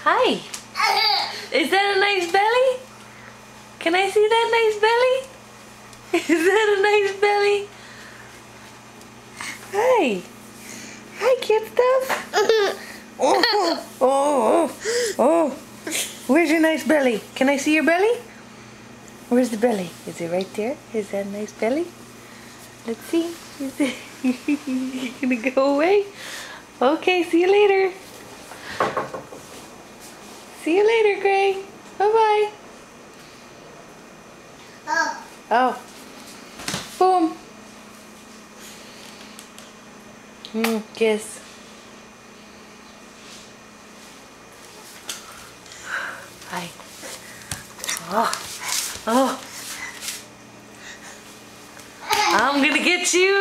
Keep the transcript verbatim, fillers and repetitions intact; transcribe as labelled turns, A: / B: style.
A: Hi. Is that a nice belly? Can I see that nice belly? Is that a nice belly? Hi. Hi, cute stuff. Oh, oh, oh, oh. Where's your nice belly? Can I see your belly? Where's the belly? Is it right there? Is that a nice belly? Let's see. Is it you gonna go away? Okay, see you later. See you later, Gray. Bye-bye.
B: Oh.
A: Oh. Boom. Mm, kiss. Hi. Oh. Oh. I'm gonna get you.